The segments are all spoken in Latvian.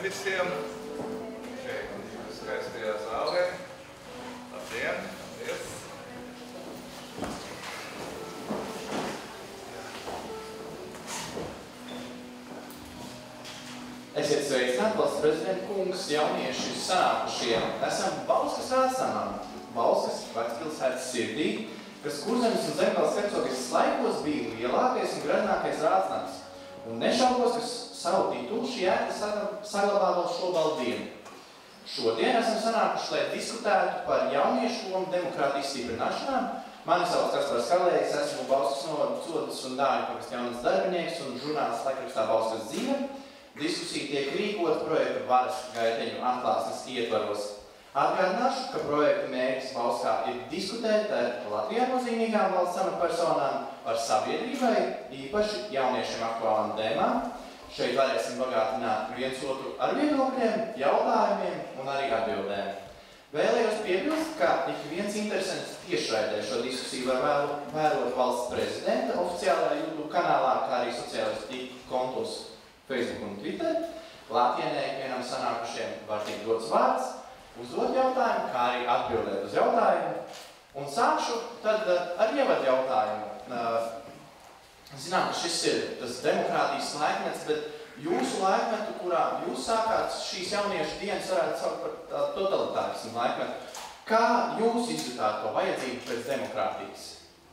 visiem šeit skaistajā zālē. Labdien! Paldies! Esiet sveicināti, valsts prezidenta kungs, jaunieši sanākušie. Esam Bauskas rādsnamā, Bauskas vecpilsētas sirdī, kas Kurzemes un Zemgales hercogistes laikos bija lielākais un greznākais rādsnams. Un nešaubos, ka savu titulu šī ēka saglabā vēl šobrīd dienu. Šodien esam sanākuši, lai diskutētu par jauniešu lomu demokrātijas stiprināšanā. Mani sauc Kaspars Kalējs, esmu Bauskas novada Codas un Dāņu pagasta jaunas darbinieks un žurnālists laikrakstā Bauskas dzīve. Diskusija tiek rīkota projekta varas gaiteņu atklāsmes ietvaros. Atgādināšu, ka projekta mērķis Bauskā ir diskutēt ar Latvijā nozīmīgām valsts amatpersonām par sabiedrībai, īpaši jauniešiem aktuālām tēmām. Šeit varēsim bagātināt viens otru ar viedokļiem, jautājumiem un arī atbildēm. Vēlējos piebilst, ka ik viens interesants tiešraidē šo diskusiju var vērot valsts prezidenta oficiālajā YouTube kanālā, kā arī sociālajos tīklu kontos Facebook un Twitter. Klātienē ikvienam sanākušiem var tikt dots vārds, uzdot jautājumu, kā arī atbildēt uz jautājumu. Un sākšu tad ar ievadu jautājumu. Zinām, ka šis ir tas demokrātijas laikmets, bet jūsu laikmetu, kurā jūs sākāt šīs jauniešu dienas, varētu saukt par totalitārismu laikmetu. Kā jūs izjutāt to vajadzību pēc demokrātijas?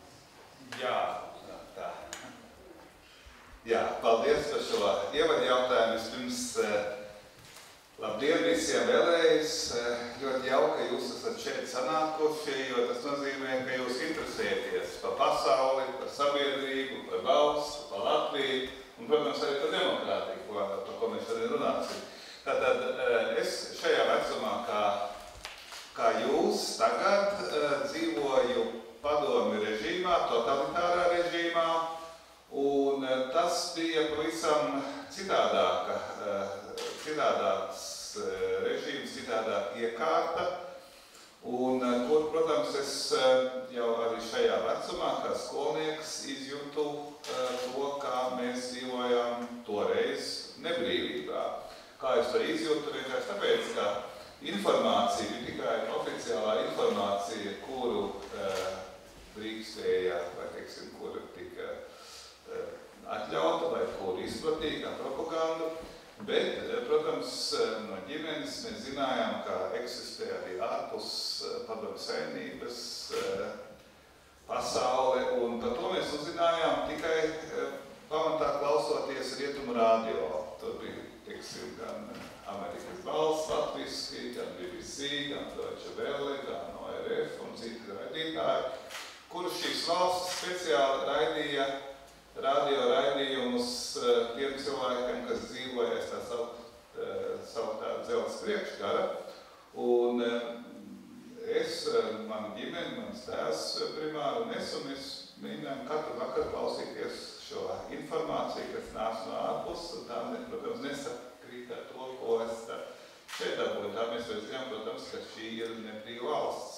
Jā, paldies par šo ievadu jautājumu. Vispirms, labdien visiem vēlējos. Ļoti jauka, ka jūs esat šeit sanākuši, jo tas nozīmē, ka jūs interesēties par pasauli, par sabiedrību, par valsts, par Latviju un, protams, arī par demokrātiju, par ko mēs šodien runāsim. Tātad es šajā vecumā, kā jūs tagad, dzīvoju padomju režīmā, totalitārā režīmā, un tas bija pavisam citādāks režīms, citādāk iekārta, un kur, protams, es jau arī šajā vecumā, kā skolnieks, izjūtu to, kā mēs dzīvojām toreiz nebrīvībā. Kā es to izjūtu, vienkārši tāpēc, ka informācija bija tikai oficiālā informācija, kuru drīkstēja, vai teiksim, kuru tika atļauta, vai kuru izplatīja kā propagandu. Bet, protams, no ģimenes mēs zinājām, ka eksistē arī ārpus padomju saimnības pasaule, un par to mēs uzzinājām tikai pamatā klausoties rietumu radio. Tur bija, teiksim, gan Amerikas balss latviski, gan BBC, gan Deutsche Welle, gan ORF un citi raidītāji, kurus šīs valsts speciāli raidīja radio raidījumus tiem cilvēkiem, kas dzīvoja tā sauktā dzelzs priekškara. Un es, manu ģimeni, mans tēvs primāri un mēs mēģinājām katru vakaru klausīties šo informāciju, kas nāca no ārpus, un tā, protams, nesakrīt ar to, ko es šeit dabūju. Tā mēs vēl zinām, protams, ka šī ir nebrīva valsts.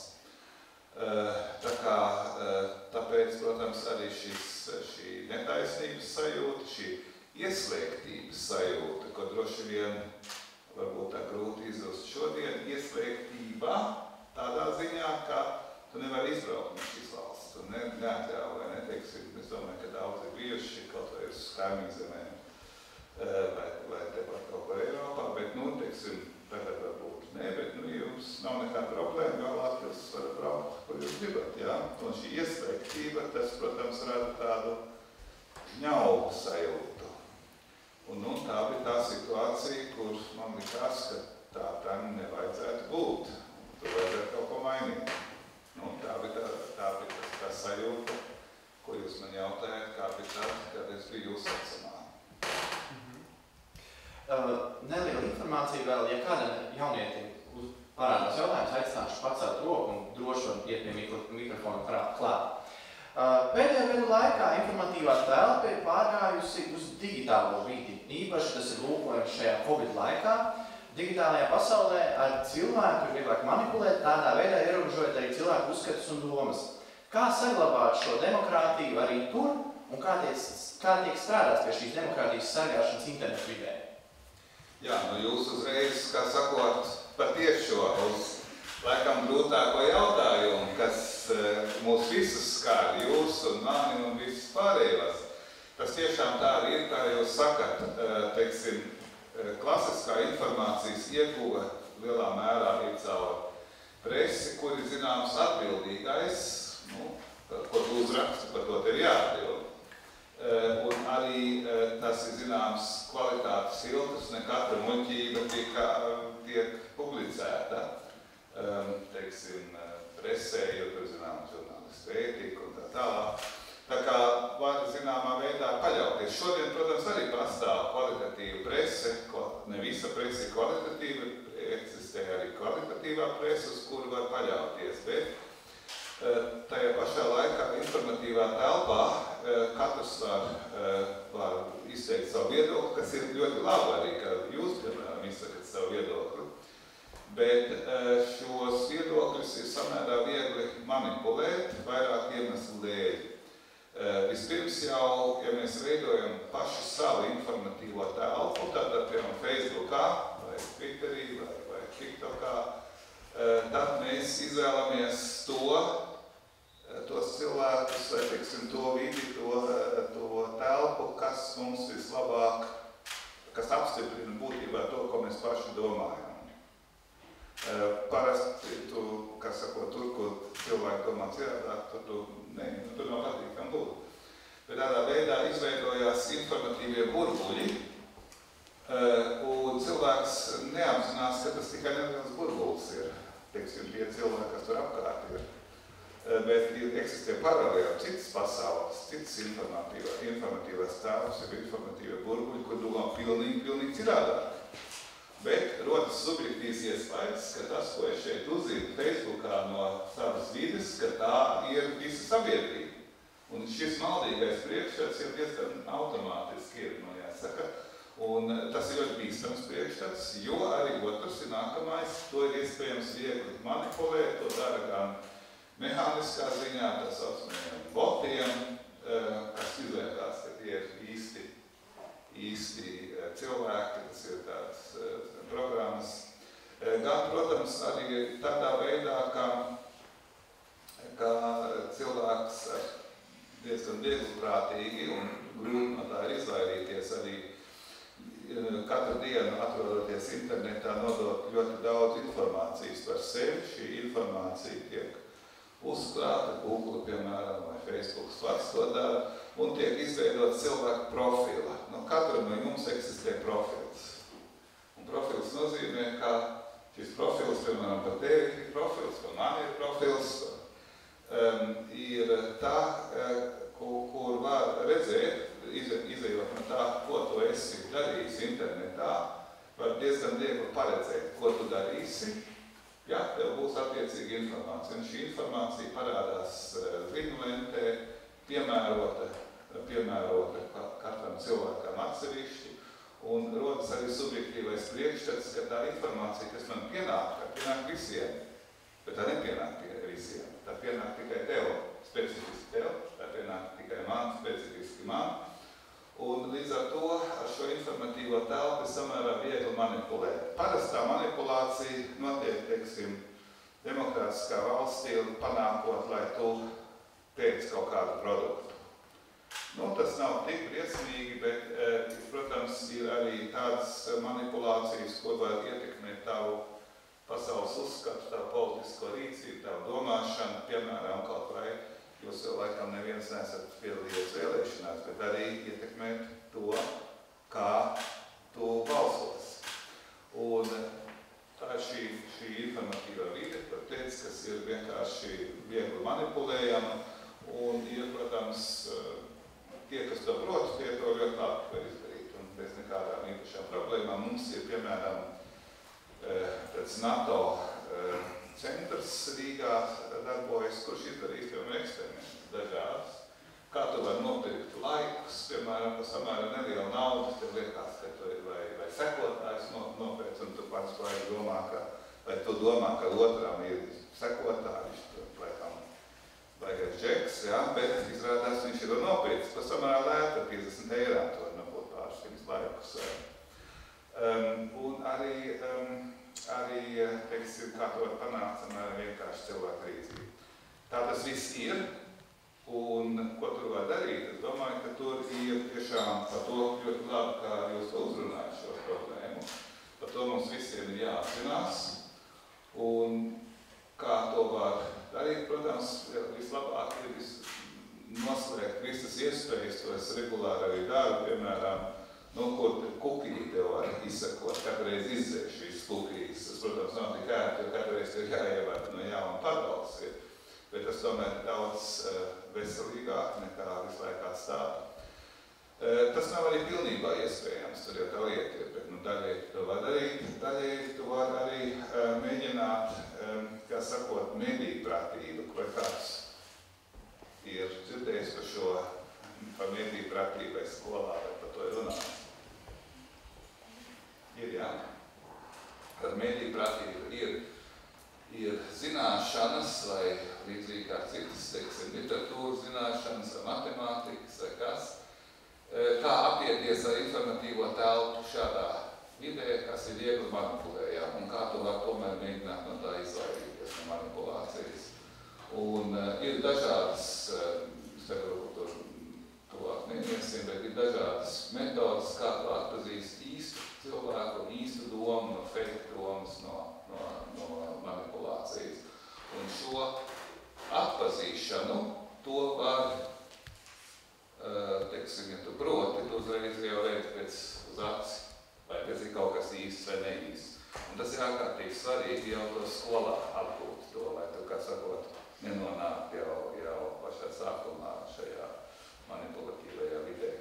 Tāpēc, protams, arī šī netaisnības sajūta, šī ieslēgtības sajūta, ko droši vien varbūt tā grūti izrust šodien, ieslēgtība tādā ziņā, ka tu nevari izbraukt no šīs valsts, tu neatļauj, vai neteiksim, es domāju, ka daudz ir bijuši kaut vai uz kaimiņu zemēm, vai tepat kaut kur Eiropā, bet, teiksim, tagad varbūt ne, bet, jums nav nekāda problēma, jo Latvijas var braukt, kur jūs gribat, jā? Un šī ieslēgtība, tas, protams, rada tādu ņauku sajūtu. Un, tā bija tā situācija, kur man likās, ka tā nevajadzētu būt. Tur vajadzētu kaut ko mainīt. Tā bija tā sajūta, ko jūs man jautājat, kā bija tā, kad es biju jūsu vecumā. Neliela informācija vēl, ja kādam jaunietim parādās jautājums, aicināšu pacelt roku un droši var iet pie mikrofona klāt. Pēdējo gadu laikā informatīvā telpa ir pārgājusi uz digitālo vidi. Īpaši tas ir lūkojums šajā Covid laikā. Digitālajā pasaulē ar cilvēku ir vieglāk manipulēt, tādā veidā ierobežojot arī cilvēku uzskatus un domas. Kā saglabāt šo demokrātiju arī tur un kā tiek strādāts pie šīs demokrātijas sargāšanas internetu vidē? Jā, jūs uzreiz, kā sakot, patiešo uz laikam grūtāko jautājumu, kas mūs visus skar, jūs un mani un visus pārējos. Tas tiešām tā arī ir, kā jūs sakat, teiksim, klasiskā informācijas ieguve lielā mērā ir caur presi, kur ir zināms atbildīgais, ko tu uzraksti, par to tev jāatbild. Un arī tas ir zināms kvalitātes filtrs, ne katra muļķība tiek publicēta, teiksim, presē, jo tur zināms žurnālistu ētika un tā tālāk. Tā kā var zināmā veidā paļauties. Šodien, protams, arī pastāv kvalitatīva prese, ne visa prese ir kvalitatīva, eksistē arī kvalitatīvā prese, uz kuru var paļauties, bet tajā pašā laikā informatīvā telpā katrs var izteikt savu viedokli, kas ir ļoti labi arī, ka jūs, piemēram, izsakat savu viedokli. Bet šos viedokļus ir samērā viegli manipulēt vairāk iemeslu dēļ. Vispirms jau, ja mēs veidojam pašu savu informatīvo telpu, tātad, piemēram, Facebookā vai Twitterī vai TikTokā, tad mēs izvēlamies tos cilvēkus, vai, teiksim, to vidi, to telpu, kas mums vislabāk, kas apstiprina būtībā to, ko mēs paši domājam. Parasti, kā sakot, tur, kur cilvēki domā citādāk, tur nav patīkam būt. Bet tādā veidā izveidojās informatīvie burbuļi, un cilvēks neapzinās, ka tas tikai neliels burbulis ir, teiksim, tie cilvēki, kas tur apkārt ir. Bet eksistē paralēli citas pasaules, citas informatīvās tēlus, jau informatīvie burbuļi, kur domā pilnīgi citādāk. Bet rodas subjektīvs iespējas, ka tas, ko es šeit uzzinu Facebookā no savas vides, ka tā ir visa sabiedrība. Un šis maldīgais priekšstats jau diezgan automātiski ir, jāsaka. Un tas ir ļoti bīstams priekšstats, jo arī otrs ir nākamais, to ir iespējams viegli manipulēt, to dara gan mehāniskā ziņā, tā saucamajiem botiem, kas izliekās, ka tie ir īsti cilvēki, tas ir tādas programmas. Gan, protams, arī tādā veidā, ka cilvēks diezgan viegliprātīgi un grūti no tā izvairīties arī katru dienu atrodoties internetā nodot ļoti daudz informācijas par sevi. Šī informācija tiek uzkrāta, Google, piemēram, vai Facebook pats to dara, un tiek izveidots cilvēku profila. Katram no mums eksistē profils. Un profils nozīmē, ka šis profils, piemēram, par tevi ir profils, par mani ir profils, ir tā, kur var redzēt, izejot no tā, ko tu esi darījis internetā, var diezgan viegli paredzēt, ko tu darīsi. Jā, tev būs attiecīga informācija, un šī informācija parādās ziņulentē, piemērota katram cilvēkam atsevišķi, un rodas arī subjektīvais priekšstats, ka tā informācija, kas man pienāk visiem, bet tā nepienāk visiem. Tā pienāk tikai tev, specifiski tev, tā pienāk tikai man, specifiski man. Un līdz ar to ar šo informatīvo telpu ir samērā viegli manipulēt. Parastā manipulācija notiek, teiksim, demokrātiskā valstī panākot, lai tu teici kaut kādu produktu. Tas nav tik briesmīgi, bet, protams, ir arī tādas manipulācijas, ko var ietekmēt tavu pasaules uzskatu, tavu politisko rīcību, tavu domāšanu, piemēram, kaut vai jūs jau laikam neviens nesat piedalījies vēlēšanās, bet arī ietekmēt to, kā tu balsos. Un tā ir šī informatīvā vide, kas ir vienkārši viegli manipulējama, un ir, protams, tie, kas to prot, tie to ļoti labi var izdarīt, un bez nekādām īpašām problēmām. Mums ir, piemēram, pēc NATO centrs Rīgā darbojas, kurš izdarīs, piemēram, eksperimentus dažādas. Kā tu vari nopirkt laikus, piemēram, par samērā nelielu naudu, tev liekas, ka tu ir vai sekotājs nopēc, un tu pats domā, ka otram ir sekotājs, baigais džeks, bet izrādās viņš ir nopircis par samērā lētu, 50 eiro, to var nobūt pāris laikus. arī teiksim, kā to var panākt, vienkārši cilvēku rīcību. Tā tas viss ir, un ko tur var darīt, es domāju, ka tur ir tiešām par to ļoti labi, kā jūs to uzrunājat šo problēmu. Par to mums visiem ir jāapzinās, un kā to var darīt, protams, vislabāk ir noslēgt visas iespējas, to es regulāri arī daru, piemēram, ko kukī tev var izsakot, katru reizi izdzēš visas kukīs. Tas, protams, nav tik ērti, jo katru reizi tev jāievērt no jauna padals ir. Bet tas tomēr ir daudz veselīgāk nekā visu laiku atstāt. Tas nav arī pilnībā iespējams, tur jau tā lieta ir, bet daļai to var darīt, daļai to var arī mēģināt, kā sakot, medīpratību, vai kāds ir dzirdējis par šo, par medīpratību vai skolā, vai par to ir runājis. Ir, jā. Tad medīpratība ir zināšanas vai līdzīgi kā citas, teiksim, literatūras zināšanas vai matemātikas vai kas, kā apieties ar informatīvo telpu šādā vidē, kas ir viegli manipulējām, un kā tu var tomēr mēģināt no tā izvairīties no manipulācijas. Un ir dažādas, es tagad tur tuvāk neiesim, bet ir dažādas metodas, kā tu atpazīst īstu cilvēku, īstu domu no fake domas, no manipulācijas. Un šo atpazīšanu, to var, teiksim, ja tu proti, tu uzreiz jau redzi pēc uz aci, vai pēc ir kaut kas īsts vai neīsts. Un tas ir ārkārtīgi svarīgi jau to skolā apgūt to, lai tu, kā sakot, nenonākt jau pašā sākumā šajā manipulatīvajā vidē.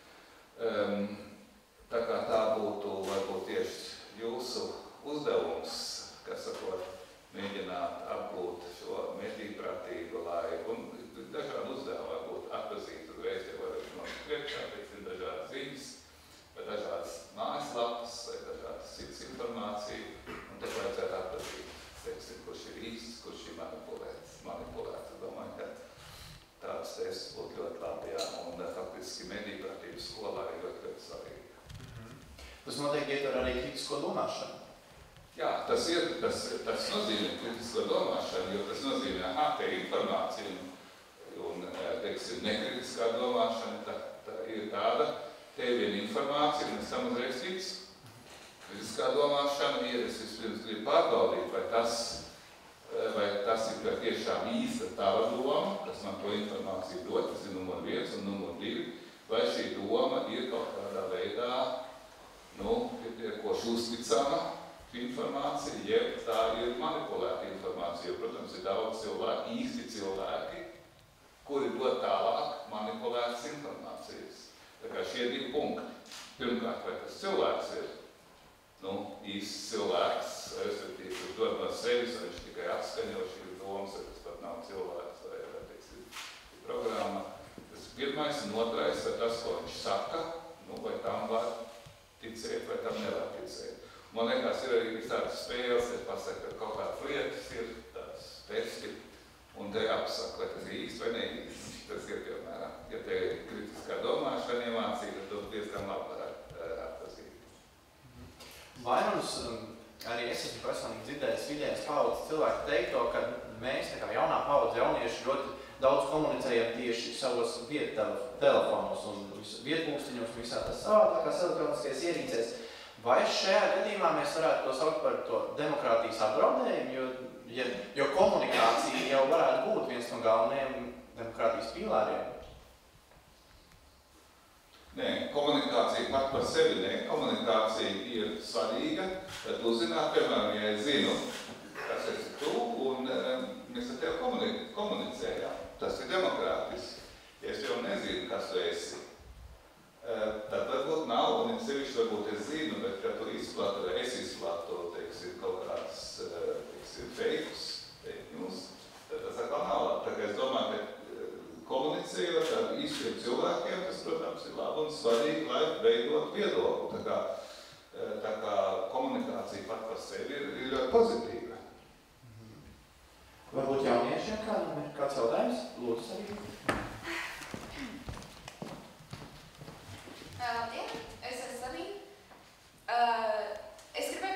Tā kā tā būtu varbūt tieši jūsu uzdevums, kas sakot, mēģināt apgūt šo medīpratību, un dažādi uzdevumi varbūt atpazīt uzreiz, ja var no priekšā, teiksim, dažādas ziņas, vai dažādas mājaslapas, vai dažādas citas informācija, un te vajadzētu atpazīt, teiksim, kurš ir īsts, kurš ir manipulēts. Es domāju, ka tāds tests būtu ļoti labi, jā, un faktiski medīpratība skolā ir ļoti svarīgi. Tas noteikti ietver arī kritisko domāšanu. Jā, tas nozīmē kritisko domāšanu, jo tas nozīmē, te ir informācija un teiksim, nekritiskā domāšana, tā ir tāda, te ir viena informācija, un es tam uzreiz ticu. Kritiskā domāšana ir, es vispirms gribu pārbaudīt, vai tas ir tiešām īsta tava doma, kas man to informāciju dod, tas ir numur 1 un numur 2, vai šī doma ir kaut kādā veidā, pietiekoši uzticama informācija, jeb tā ir manipulēta informācija, jo, protams, ir daudz cilvēki, īsti cilvēki, kuri dod tālāk manipulētas informācijas. Tā kā šie 2 punkti. Pirmkārt, vai tas cilvēks ir īsts cilvēks, respektīvi, kurš dod no sevis, vai viņš tikai atskaņo šīs domas, vai tas pat nav cilvēks, vai teiksim, programma. Tas pirmais un otrais, vai tas, ko viņš saka, vai tam var ticēt, vai tam nevar ticēt. Man liekas, ir arī visādas spēles, es pasaku, ka kaut kādas lietas ir tādas testi, un te apsaka, vai tas ir īsti vai neīsti. Tas ir, piemēram, ja te ir kritiskā domāšana iemācīta, tad tu diezgan labi atpazīt. Vairums, arī es esmu personīgi dzirdējis vidējās paudzes cilvēku teikto, ka mēs, tā kā jaunā paudze jaunieši, ļoti daudz komunicējam tieši savos viedtelefonos un vietpūkstiņos un visā tas savādākās elektroniskajās ierīcēs. Vai šajā gadījumā mēs varētu to saukt par to demokrātijas apdraudējumu, jo komunikācija jau varētu būt viens no galvenajiem demokrātijas pīlāriem? Nē, komunikācija pat par sevi ne. Komunikācija ir svarīga, tad uzzināt, piemēram, ja es zinu, kas esi tu, un mēs ar tevi komunicējām. Tas ir demokrātiski. Ja es jau nezinu, kas tu esi, tad varbūt nav, un sevišķi varbūt es zinu, bet kad tu izplatu, vai es izplatu, teiksim, kaut kāds, teiksim, fake news, tad tas atkal nav labi. Tā kā es domāju, ka komunicējot ar īstiem cilvēkiem, tas, protams, ir labi un svarīgi, lai veidot viedokli. Tā kā komunikācija pat par sevi ir ļoti pozitīva. Varbūt jauniešiem kādam ir kāds jautājums? Lūdzu, arī. Jā, es esmu Sabīna. Es gribēju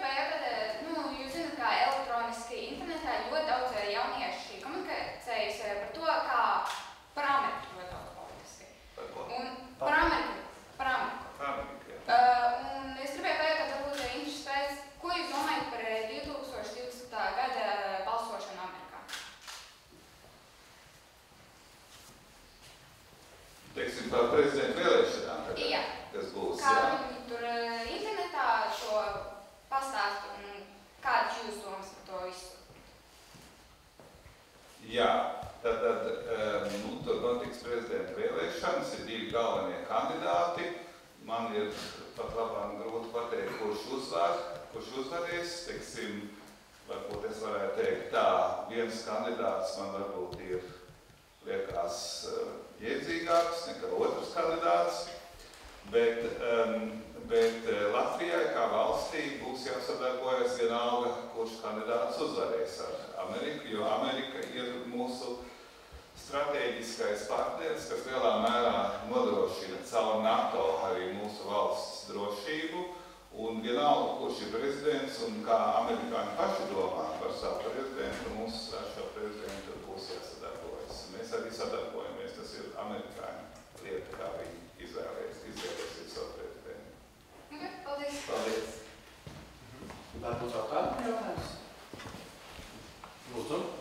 teiksim, par prezidentu vēlēšanām tagad, Jā. kas būs, Kā jā? viņi tur internetā šo pastāstu un kādas jūs domas par to visu? Jā, tad tur notiks prezidenta vēlēšanas, ir 2 galvenie kandidāti. Man ir pat labāk grūti pateikt, kurš uzvarēs. Teiksim, varbūt es varētu teikt tā, viens kandidāts man varbūt liekas iedzīgāks nekā otrs kandidāts, bet Latvijai kā valstī būs jāsadarbojas vienalga, kurš kandidāts uzvarēs ar Ameriku, jo Amerika ir mūsu stratēģiskais partneris, kas lielā mērā nodrošina caur NATO arī mūsu valsts drošību, un vienalga, kurš ir prezidents un kā amerikāņi paši domā par savu prezidentu, mums ar šo prezidentu būs jāsadarbojas. Mēs arī sadarbojamies, tas ir amerikāņu lieta, kā viņi izvēlēsies savu prezidentu. Paldies. Paldies. Varbūt vēl kādu jautājums? Lūdzu.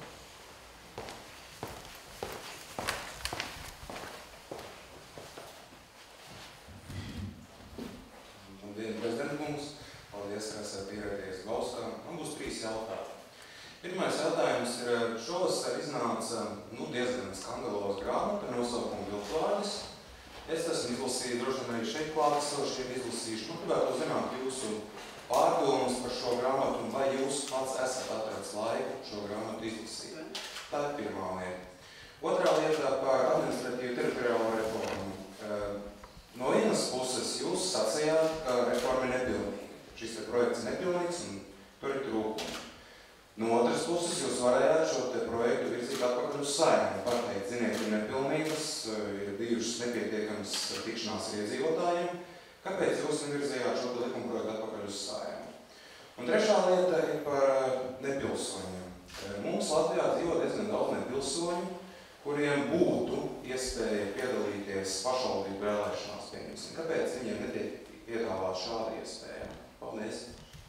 Labdien, prezidentkungs. Paldies, ka esat ieradies Baustā. Man būs 3 jautājumi. Pirmais jautājums ir, šovasar iznāca diezgan skandalos grāmata nosaukumu Viltvārdas. Es esmu izlasījis, droši vien arī šeit klātesošiem izlasījuši. Gribētu zināt jūsu pārdomas par šo grāmatu un vai jūs pats esat atradis laiku šo grāmatu izlasīt. Tā ir pirmā lieta. Otrā lieta par administratīvu teritoriālo reformu. No vienas puses jūs sacījāt, ka reforma ir nepilnīga. Šis projekts ir nepilnīgs un tur ir trūkumi. No otras puses jūs varējāt šo projektu virzīt atpakaļ uz Saeimu. Pateikt, ziniet, ir nepilnības, ir bijušas nepietiekams tikšanās ar iedzīvotājiem. Kāpēc jūs nevirzījāt šo likuma projektu atpakaļ uz Saeimu? Un trešā lieta ir par nepilsoņiem. Mums Latvijā dzīvo diezgan daudz nepilsoņu, kuriem būtu iespēja piedalīties pašvaldību vēlēšanās, pieņemsim. Kāpēc viņiem netiek piedāvāt šādu iespēju? Paldies!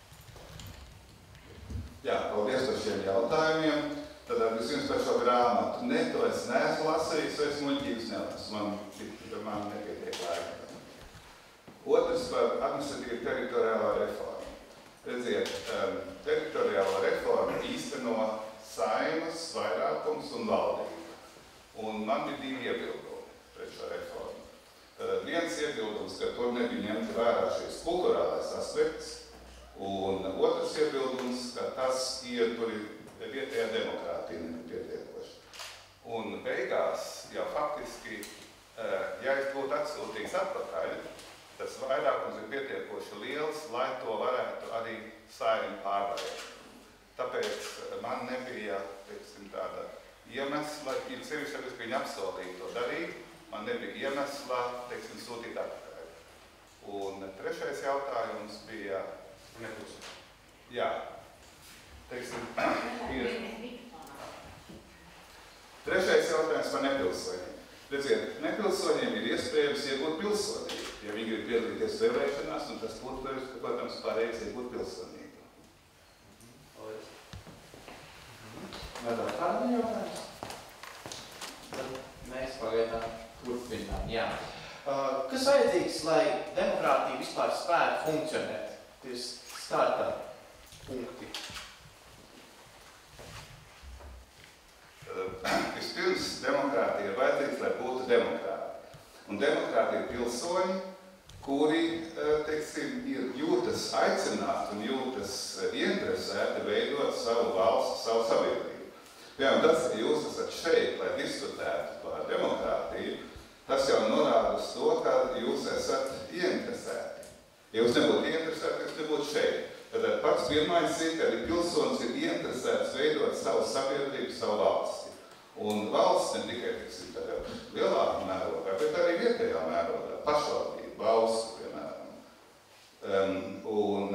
Jā, paldies par šiem jautājumiem. Tad vispirms par šo grāmatu. Ne, to es neesmu lasījis, es muļķības nelasu. Man nepietiek laika. Otrs par administratīvu teritoriālo reformu. Redziet, teritoriālo reformu īsteno Saeimas, vairākums un valdība. Un man bija 2 iebildumi pret šo reformu. Viens iebildums, ka tur nebija ņemta vērā šis kulturālais aspekts, un otrs iebildums, ka tas tur ir vietējā demokrātija nepietiekoši. Un beigās jau faktiski, ja es būtu atsūtīts atpakaļ, tas vairākums ir pietiekoši liels, lai to varētu arī Saeima pārvarēt. Tāpēc man nebija, teiksim, tāda iemesla, ja sevišķi, ka viņi apsolīja to darīt, man nebija iemesla, teiksim, sūtīt atpakaļ. Un trešais jautājums bija... Jā, teiksim, ir... Trešais jautājums par nepilsoņiem. Redziet, nepilsoņiem ir iespējams iegūt pilsonību, ja viņi grib piedalīties vēlēšanās, un tas būtu, protams, pareizi iegūt pilsonību. Paldies. Vai vēl kādu jautājums? Tad mēs pagaidām turpinām. Jā. Kas vajadzīgs, lai demokrātija vispār spētu funkcionēt? Tas starta punkti. Vispirms demokrātija ir vajadzīgs, lai būtu demokrāti. Un demokrāti ir pilsoņi, kuri, teiksim, jūtas aicināti un jūtas interesēti veidot savu valstu, savu sabiedrību. Piemēram, tas, ka jūs esat šeit, lai diskutētu par demokrātiju, tas jau norāda uz to, ka jūs esat ieinteresēti. Ja jūs nebūtu ieinteresēti, jūs nebūtu šeit. Tad pats pirmais ir, ka arī pilsonis ir ieinteresēts veidot savu sabiedrību, savu valsti. Un valsts ne tikai, teiksim, tādā lielākā mērogā, bet arī vietējā mērogā, pašvaldību, valstu, piemēram. Un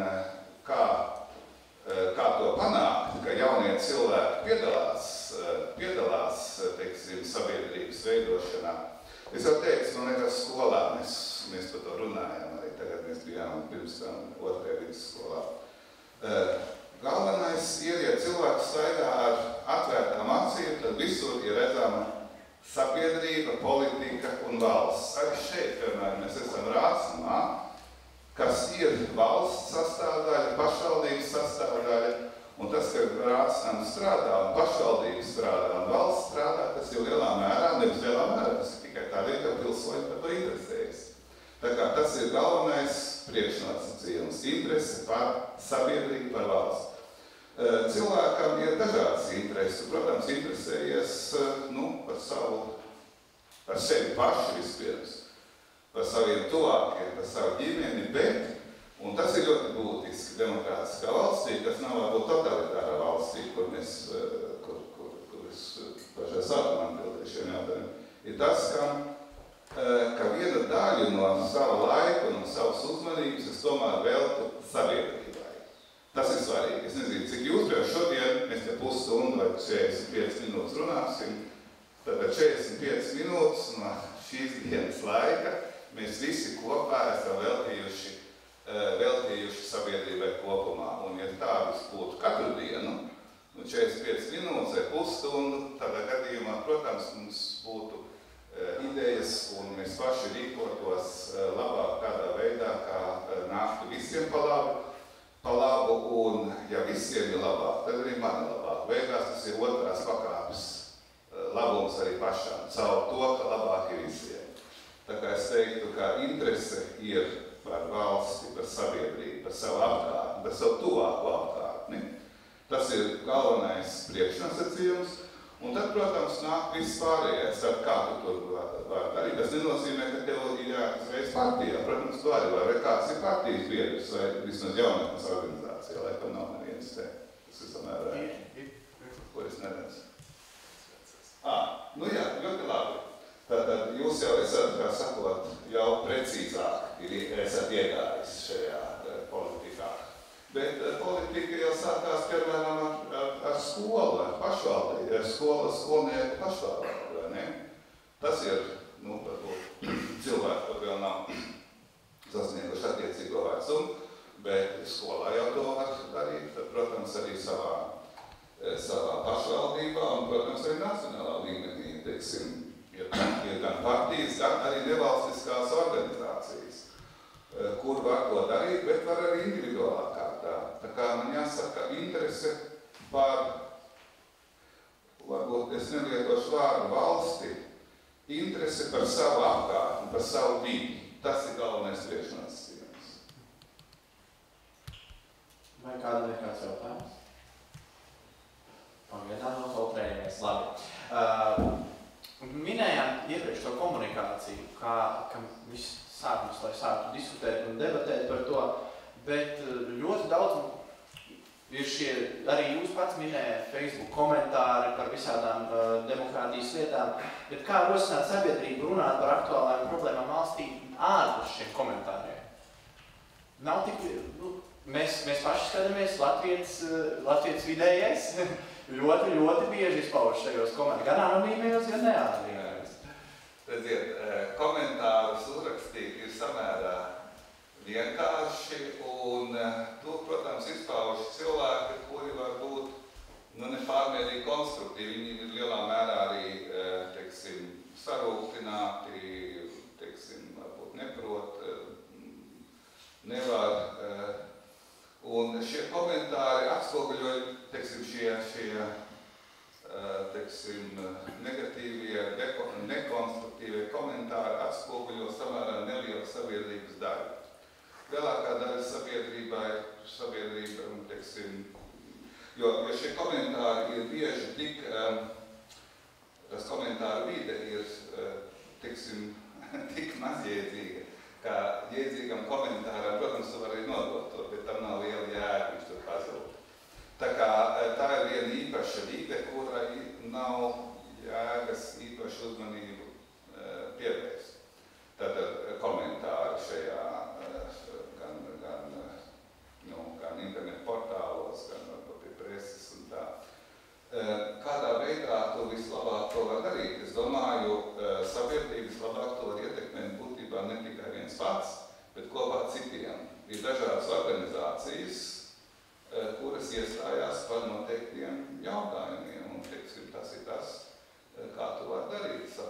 kā to panākt, ka jaunie cilvēki piedalās, teiksim, sabiedrības veidošanā. Es jau teicu, man liekas, skolā mēs par to runājām arī tagad, mēs bijām pirms tam 2. vidusskolā. Galvenais ir, ja cilvēks staigā ar atvērtām acīm, tad visur ir redzama sabiedrība, politika un valsts. Arī šeit, piemēram, mēs esam Rācnamā, kas ir valsts sastāvdaļa, pašvaldības sastāvdaļa, un tas, ka Rācnama strādā, un pašvaldības strādā, un valsts strādā, tas ir lielā mērā, nevis lielā mērā, tas ir tikai tādēļ, ka pilsoņi par to interesējas. Tā kā tas ir galvenais priekšnosacījums – interese par sabiedrību, par valsts. Cilvēkam ir dažādas intereses. Protams, interesējies par sevi pašu vispirms, par saviem tuvākiem, par savu ģimeni, bet, un tas ir ļoti būtiski demokrātiskā valstī, kas nav varbūt totalitārā valstī, kur es pašai sākumā atbildēju šiem jautājumiem, ir tas, ka viena daļa no sava laika, no savas uzmanības es tomēr veltu sabiedrībai. Tas ir svarīgi. Es nezinu, cik jūs, bet šodien mēs te pusstundu vai 45 minūtes runāsim. Tātad 45 minūtes no šīs dienas laika mēs visi kopā esam veltījuši sabiedrībai kopumā. Un, ja tādas būtu katru dienu, 45 minūtes vai pusstundu, tādā gadījumā, protams, mums būtu idejas un mēs paši rīkotos labāk kādā veidā, kā nāktu visiem pa labu, un ja visiem ir labāk, tad arī man ir labāk. Beigās tas ir otrās pakāpes labums arī pašām, caur to, ka labāk ir visiem. Tā kā es teiktu, ka interese ir par valsti, par sabiedrību, par savu apkārtni, par savu tuvāko apkārtni. Tas ir galvenais priekšnosacījums. Un tad, protams, nāk viss pārējais, tad kā tu tur var darīt. Tas nenozīmē, ka tev ir jāizreiz partijā. Protams, tu arī vai kāds ir partijas biedrs vai vismaz jaunatnes organizācijā, lai tam nav nevienas te. Tas ir samērā, ko es neredzu. Nu jā, ļoti labi. Tātad jūs jau esat, kā sakot, jau precīzāk esat iegājis šajā politikā. Bet politika jau sākās, piemēram, ar skolu, ar pašvaldību, ar skolnieku pašvaldību, vai ne? Tas ir, varbūt cilvēki, kur vēl nav sasnieguši attiecīgo vecumu, bet skolā jau to var darīt, tad, protams, arī savā pašvaldībā un, protams, arī nacionālā līmenī, teiksim, ir gan partijas, gan arī nevalstiskās organizācijas, kur var to darīt, bet var arī individuālā kārtā. Tā kā man jāsaka, interese par, varbūt es nelietošu vārdu valsti, interese par savu apkārtni, par savu vidi. Tas ir galvenais priekšnosacījums. Vai kādam ir kāds jautājums? Pagaidām no koltrējamies. Labi. Minējām iepriekš to komunikāciju, ka viss sākums, lai sāktu diskutēt un debatēt par to, bet ļoti daudz ir šie, arī jūs pats minējāt Facebook komentāri par visādām demokrātijas lietām, bet kā rosināt sabiedrību runāt par aktuālām problēmām valstī ārpus šiem komentāriem? Nav tik, mēs paši skatāmies, Latvijas vidējais ļoti bieži izpauž šajos komentārus, gan anonīmajos, gan neanonīmajos. Redziet, komentārus uzrakstīt ir samērā vienkārši, un to, protams, izpauž cilvēki, kuri var būt nepārmērīgi konstruktīvi. Viņi ir lielā mērā arī, teiksim, sarūktināti, teiksim, varbūt neprot, nevar. Un šie komentāri atspoguļoja, teiksim, šie negatīvie, nekonstruktīvie komentāri atspoguļo samērā nelielu sabiedrības daļu. Lielākā daļa sabiedrība, teiksim, jo šie komentāri ir bieži tas komentāru vide ir, teiksim, tik mazjēdzīga, ka jēdzīgam komentāram, protams, tu var arī nodot to, bet tam nav liela jēga, viņš tur pazūd. Tā kā tā ir viena īpaša vide, kurai nav jēgas īpašu uzmanību pievērst. Tātad komentāri šajā gan internetu portālos, gan varbūt pie preses un tā. Kādā veidā to vislabāk to var darīt? Es domāju, sabiedrības labāk to var ietekmēt būtībā ne tikai viens pats, bet kopā citiem. Ir dažādas organizācijas, kuras iestājās par noteiktiem jautājumiem, un, teiksim, tas ir tas, kā tu vari darīt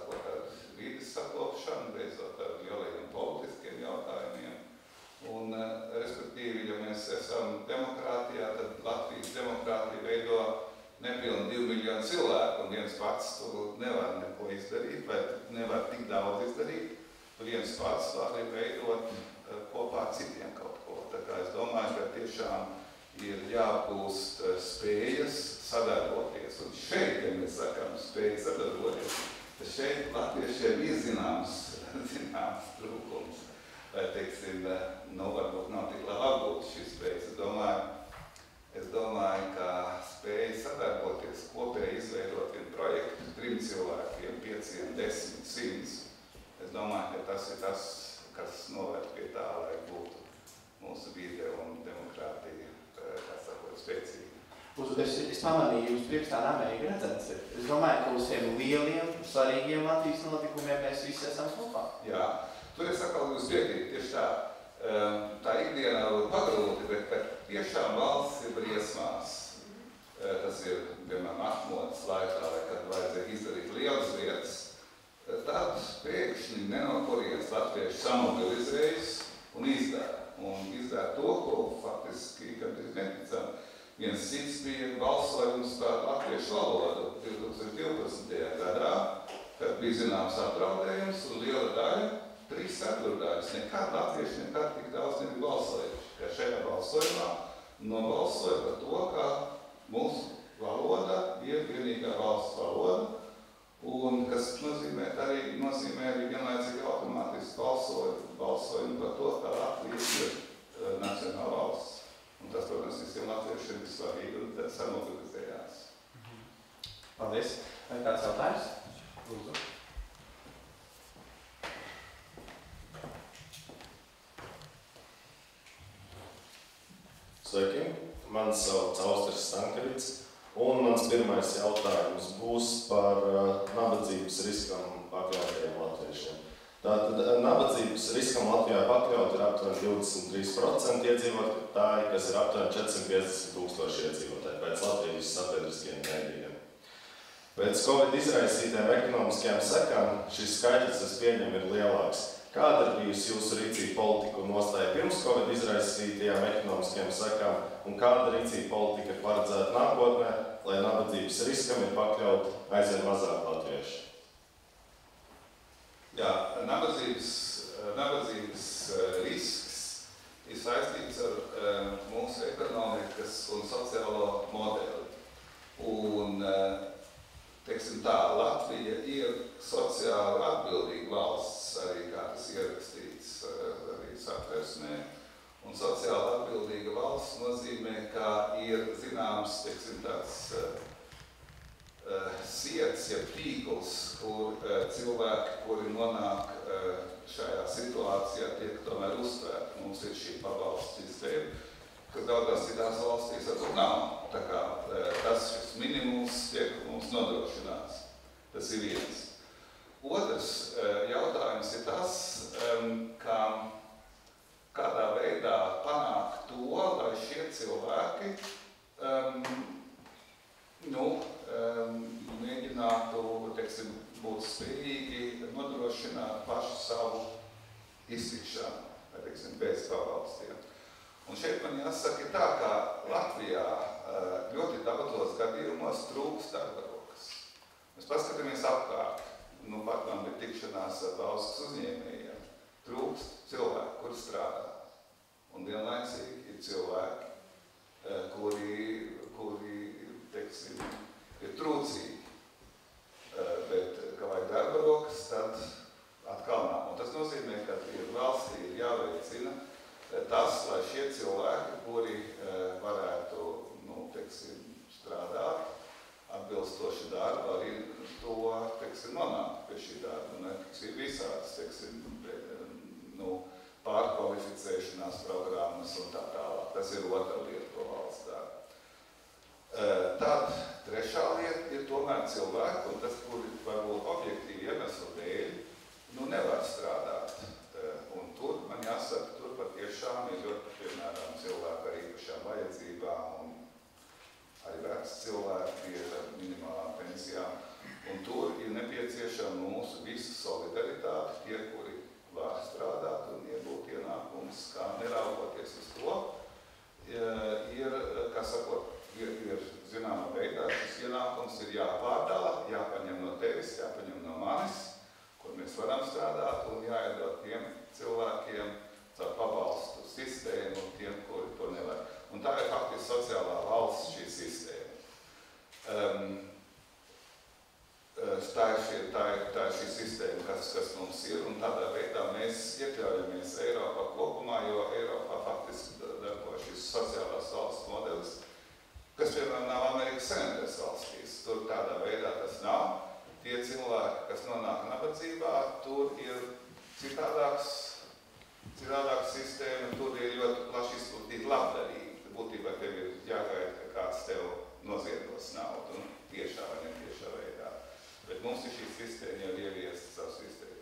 cilvēku, un viens pats tur nevar neko izdarīt, vai nevar tik daudz izdarīt. Viens pats var veidot kopā ar citiem kaut ko. Tā kā es domāju, ka tiešām ir jāapgūst spējas sadarboties. Un šeit, ja mēs sakām spējas sadarboties, tad šeit latviešiem ir zināms trūkums. Vai, teiksim, varbūt nav tik labi apgūt šīs spējas. Es domāju, ka spēja sadarboties, kopēji izveidot vienu projektu 3 cilvēkiem, 5, 10, 100. Es domāju, ka tas ir tas, kas novērt pie tā, lai būtu mūsu vide un demokrātija, kā sakot, spēcīga. Es pamanīju, jūs priekšā Amerika redzēts. Es domāju, ka uz tiem lieliem, svarīgiem Latvijas notikumiem mēs visi esam kopā. Jā, tur es atkal jūs piekrīt, tieši tā. Tā ikdienā ir pagrūti, bet tiešām valsts ir briesmās. Tas ir, piemēram, atmodas laikā, vai kad vajadzēja izdarīt lielas lietas. Tad pēkšņi nenokurienes latvieši samobilizējas un izdara. Un izdara to, ko faktiski, kad ir neticam. Viens cits bija balsojums par latviešu valodu 2012. gadā, kad bija zināms apdraudējums un liela daļa, 3/4 daļas. Nekad latvieši nekad tik daudz nebija balsojuši, ka šajā balsojumā nobalsoja par to, ka mūsu valoda ir vienīgā valsts valoda, un kas nozīmē arī vienlaicīgi automātiski balsojumu par to, ka Latvija ir nacionāla valsts. Un tas, protams, visiem latviešiem ir svarīgi, un tad samobilizējās. Paldies. Vai kāds jautājums? Lūdzu. Sveiki, mani sauc Austris Stankarits, un mans pirmais jautājums būs par nabadzības riskam pakļautajiem latviešiem. Tātad nabadzības riskam Latvijā pakļaut ir aptuveni 23% iedzīvotāji, kas ir aptuveni 450 000 iedzīvotāji pēc Latvijas sabiedriskiem mēdījiem. Pēc Covid izraisītām ekonomiskajām sekām šis skaitlis, es pieņemu, ir lielāks. Kāda ir bijusi jūsu rīcība politika un nostāja pirms Covid izraisītajām ekonomiskajām sekām, un kāda rīcība politika ir paredzēta nākotnē, lai nabadzības riskam ir pakļaut aizvien mazāk latvieši? Jā, nabadzības risks ir saistīts ar mūsu ekonomikas un sociālo modeli. Un, teiksim tā, Latvija ir sociāli atbildīga valsts, arī kā tas ierakstīts arī Satversmē. Un sociāli atbildīga valsts nozīmē, ka ir zināms, teiksim, tāds siets, ja tīkls, kur cilvēki, kuri nonāk šajā situācijā, tiek tomēr uztvērti. Mums ir šī pabalstu sistēma, kas daudzās citās valstīs varbūt nav. Tā kā tas šis minimums tiek mums nodrošināts. Tas ir viens. Otrs jautājums ir tas, kādā veidā panākt to, lai šie cilvēki mēģinātu, teiksim, būt spējīgi nodrošināt pašu savu iztikšanu, teiksim, bez pabalstiem. Un šeit man jāsaka tā, ka Latvijā ļoti daudzos gadījumos trūkst darba rokas. Mēs paskatāmies apkārt. Pat man bija tikšanās ar valsts uzņēmējiem. Trūkst cilvēku, kuri strādā. Un vienlaicīgi ir cilvēki, kuri teiksim, ir trūcīgi. Bet, ka vajag darba rokas, tad atkal nav. Un tas nozīmē, ka valstī ir jāveicina tas, lai šie cilvēki, kuri varētu, teiksim, strādāt, atbilstoši darbu, arī to, teiksim, nonākt pie šī darba. Ir visādas, teiksim, pārkvalificēšanās programmas un tā tālāk. Tas ir otra lieta, ko valsts dara. Tad trešā lieta ir tomēr cilvēki, un tas, kuri varbūt objektīvi iemeslu dēļ, nevar strādāt. Un tur, man jāsaka, tur patiešām ir ļoti, piemēram, cilvēki ar īpašām vajadzībām un arī veci cilvēki ar minimālām pensijām. Un tur ir nepieciešama mūsu visu solidaritāte, tie, kuri var strādāt un iegūt ienākumus, kā neraugoties uz to, ir, kā sakot, ir zināmā veidā šis ienākums ir jāpārāk. mēs varam strādāt un jāiedod tiem cilvēkiem caur pabalstu sistēmu, tiem, kuri to nevar. Un tā ir faktiski sociālā valsts šī sistēma. Tā ir šī sistēma, kas mums ir, un tādā veidā mēs iekļaujamies Eiropā kopumā, jo Eiropā faktiski darbo šis sociālās valsts modelis, kas, piemēram, nav Amerikas Savienotās valstīs. Tur tādā veidā tas nav. Tie cilvēki, kas nonāk nabadzībā, tur ir citādāks sistēma, tur ir ļoti plaši izplatīta labdarība. Būtībā tev ir jāgaida, ka kāds tev noziedos naudu, tiešā vai netiešā veidā. Bet mums ir šī sistēma jau ieviesta savu sistēmu.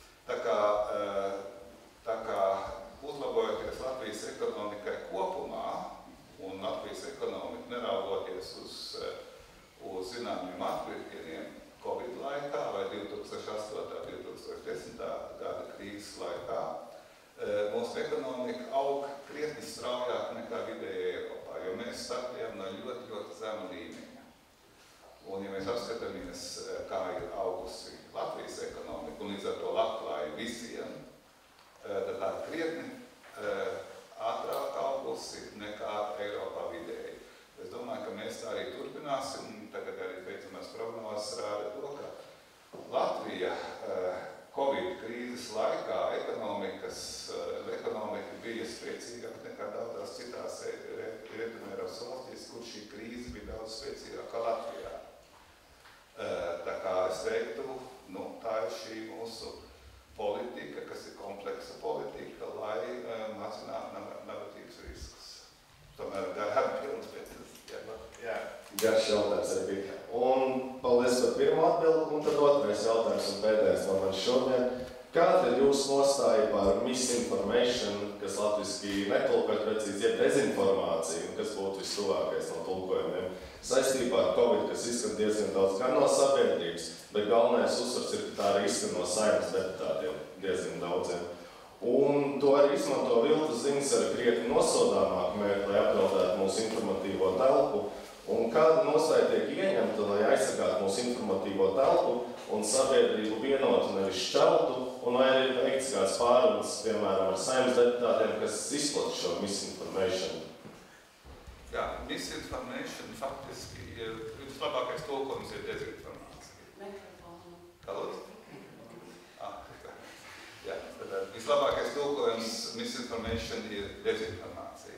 Tā kā uzlabojoties Latvijas ekonomikai kopumā, un Latvijas ekonomika neraugoties uz zināmiem atvirtieniem Covid laikā vai 2008. 2010. Gada krīzes laikā, mūsu ekonomika aug krietni straujāk nekā vidēji Eiropā, jo mēs startējam no ļoti, ļoti zema līmeņa. Un, ja mēs apskatāmies, kā ir augusi Latvijas ekonomika, un līdz ar to labklājība visiem, tad tā krietni ātrāk augusi nekā Eiropā vidēji. Es domāju, ka mēs tā arī turpināsim, un tagad arī beidzamās prognozes rāda to, ka Latvija Covid krīzes laikā ekonomika bija spēcīgāka nekā daudzās citās Rietumeiropas valstīs, kur šī krīze bija daudz spēcīgāka Latvijā. Tā kā es teiktu, tā ir šī mūsu politika, kas ir kompleksa politika, lai mazinātu nabadzības riskus. Tomēr garām pilns, bet Garš jautājums arī bija. Un paldies par pirmo atbildi, un tad otrais jautājums un pēdējais no manis šodien. Kāda ir jūsu nostāja par misinformation, kas latviski netulkot precīzi, jeb dezinformāciju, un kas būtu vistuvākais no tulkojumiem, saistībā ar Covid, kas izskan diezgan daudz gan no sabiedrības, bet galvenais uzsvars ir, ka tā arī izskan no Saeimas deputātiem diezgan daudziem. Un to arī izmanto viltus ziņas ar krietni nosodāmāku mērķi, lai apdraudētu mūsu informatīvo telpu. Un kāda nostāja tiek ieņemta, lai aizsargātu mūsu informatīvo telpu un sabiedrību vienotu, nevis šķeltu, un vai arī veikts kāds pārunas, piemēram, ar Saeimas deputātiem, kas izplata šo misinformation? Jā, misinformation faktiski ir vislabākais tulkojums ir dezinformācija. Kā lūdzu? Jā, tad vislabākais tulkojums misinformation ir dezinformācija.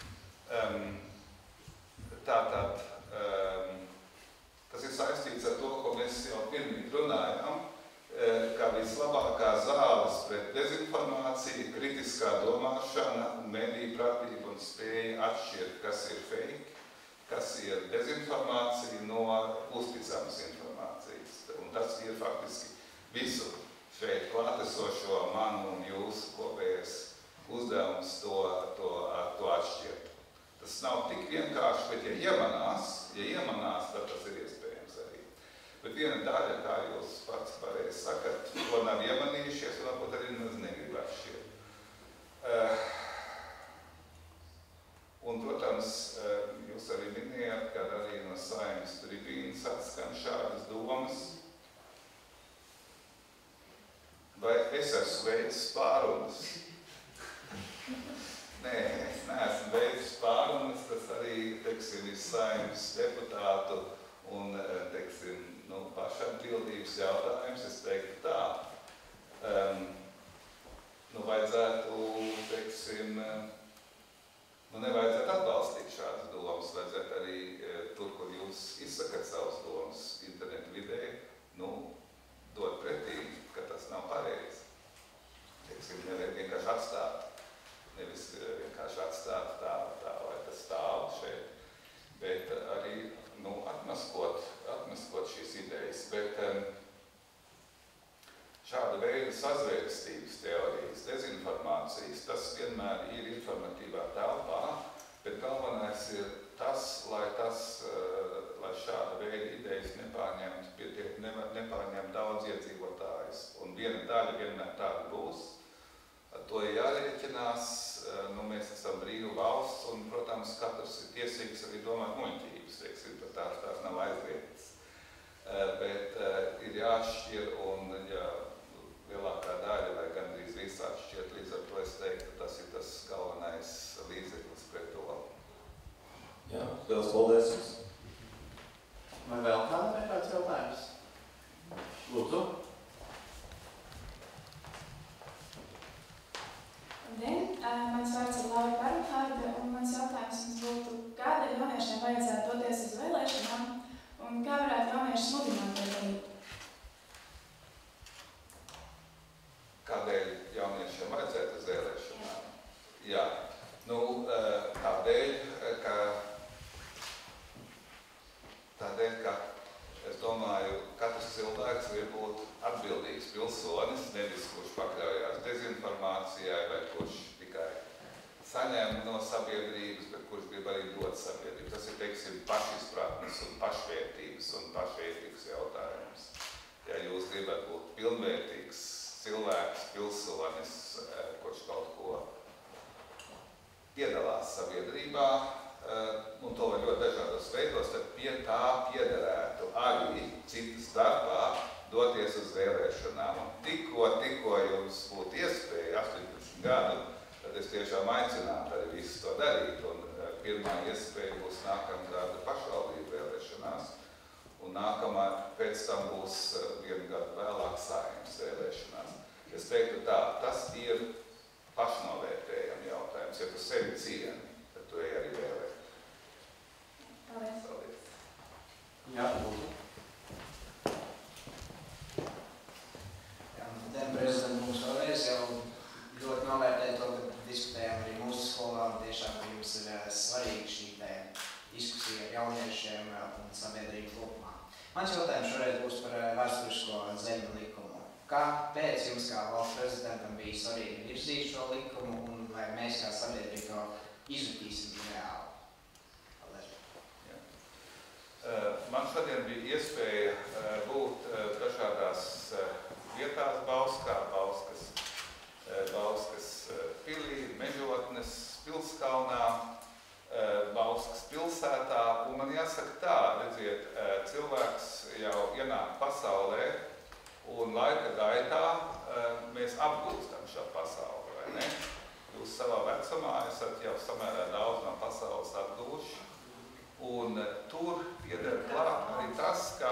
Tātad, tas ir saistīts ar to, ko mēs jau pirmīt runājām, ka vislabākā zāles pret dezinformāciju, kritiskā domāšana, mediju pratība un spēja atšķirt, kas ir fake, kas ir dezinformācija no uzticamas informācijas. Un tas ir faktiski visu šeit klātesošo manu un jūsu kopējais uzdevums to atšķirt. Tas nav tik vienkārši, bet ja iemanās, tad tas ir iespējams arī. Bet viena daļa, kā jūs pats pareizi sakat, ko nav iemanījušies, varbūt arī nemaz negrib atšķirt. Un, protams, jūs arī minējāt, ka arī no Saeimas tribīnas atskan šādas domas. Vai es esmu veicis pārunas? Nē, es neesmu veicis pārunas, tas arī, teiksim, ir Saeimas deputātu un, teiksim, pašatbildības jautājums, es teiktu tā. Vajadzētu, teiksim, nevajadzētu atbalstīt šādas domas, vajadzētu arī tur, kur jūs izsakat savas domas internetu vidē, dot pretī, ka tas nav pareizi. Teiksim, nevar vienkārši atstāt. Nevis vienkārši atstāt tā, lai tas stāv šeit, bet arī atmaskot šīs idejas. Bet šāda veida sazvērstības teorijas, dezinformācijas, tas vienmēr ir informatīvā telpā, bet galvenais ir tas, lai šāda veida idejas nepārņemtu daudz iedzīvotājus. Un viena daļa vienmēr tāda būs. To ir jārēķinās, mēs esam brīva valsts un, protams, katrs ir tiesīgs arī domāt muļķības, teiksim, tās nav aizliegtas. Bet ir jāšķir un jauniešiem vajadzētu uz vēlēšanām? Jā, nu, tādēļ, ka es domāju, katrs cilvēks ir būt atbildīgs pilsonis, nevis kurš pakļaujās dezinformācijai vai kurš tikai saņem no sabiedrības, bet kurš grib arī dot sabiedrību. Tas ir, teiksim, pašizpratnes un pašvērtības un pašētikas jautājums. Ja jūs gribat būt pilnvērtīgs cilvēks, pilsonis, kurš kaut ko piedalās sabiedrībā, un to var ļoti dažādos veidos, tad pie tā piederētu arī citas starpā doties uz vēlēšanām. Un tikko jums būtu iespēja 18 gadu, tad es tiešām aicinātu arī visus to darīt. Un pirmā iespēja būs nākamā gada pašvaldību vēlēšanās, un nākamā pēc tam būs 1 gadu vēlāk Saeimas vēlēšanās. Es teiktu tā, tas ir pašnovērtējami jautājums. Ja tu sevi cieni, tad tu ej arī vēlēt. Paldies. Jā, lūdzu. Jā, prezidents mums vēlreiz jau ļoti novērtē to, ka diskutējām arī mūsu skolā, un tiešām jums ir svarīgi šī diskusija ar jauniešiem un sabiedrību kopumā. Mans jautājums šoreiz būs par vēsturisko zeļu likumu. Kāpēc jums kā valsts prezidentam bija svarīgi virzīt šo likumu, un vai mēs kā sabiedrība to izjutīsim reāli? Man šodien bija iespēja būt dažādās vietās Bauskā, Bauskas pilī, Mežotnes pilskalnā, Bauskas pilsētā. Un man jāsaka tā, redziet, cilvēks jau ienāk pasaulē, un laika gaitā mēs apgūstam šo pasauli, vai ne? Jūs savā vecumā esat jau samērā daudz no pasaules apgūši. Un tur pieder klāt arī tas, ka